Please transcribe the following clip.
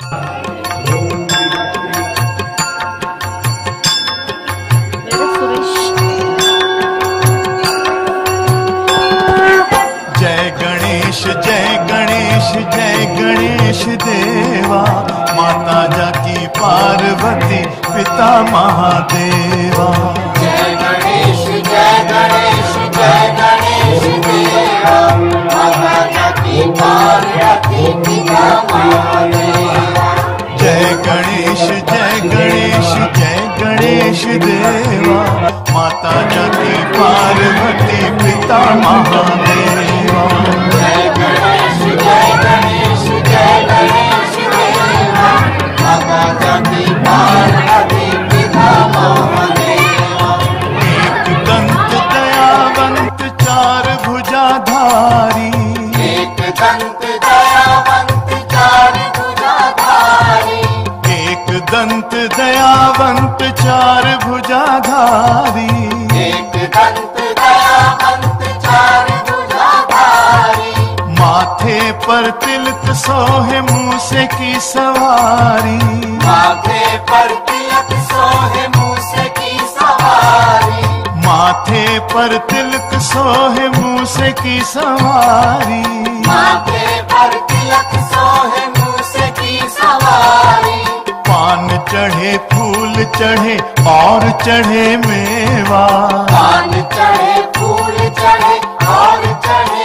जय गणेश जय गणेश जय गणेश देवा, माता जाकी पार्वती पिता महादेवा। जय गणेश जय गणेश जय गणेश देवा, माता जाकी पार्वती पिता महादेवा। जय गणेश जय गणेश जय गणेश देवा, माता जाकी पार्वती पिता महादेवा। जय गणेश जय गणेश जय गणेश देवा, माता जाकी पार्वती पिता महादेवा। एक दंत दयावंत चार भुजाधारी, एक दंत दयावंत चार भुजाधारी, एक दंत दयावंत चार भुजाधारी। एक दंत दयावंत चार भुजाधारी। माथे पर तिलक सोहे मूसे की सवारी, माथे पर तिलक सोहे मूसे की सवारी। माथे पर तिलक सोहे मूसे की सवारी। माथे पर तिलक सोहे मूसे की सवारी। पान चढ़े फूल चढ़े और चढ़े मेवा, पान चढ़े फूल चढ़े और चढ़े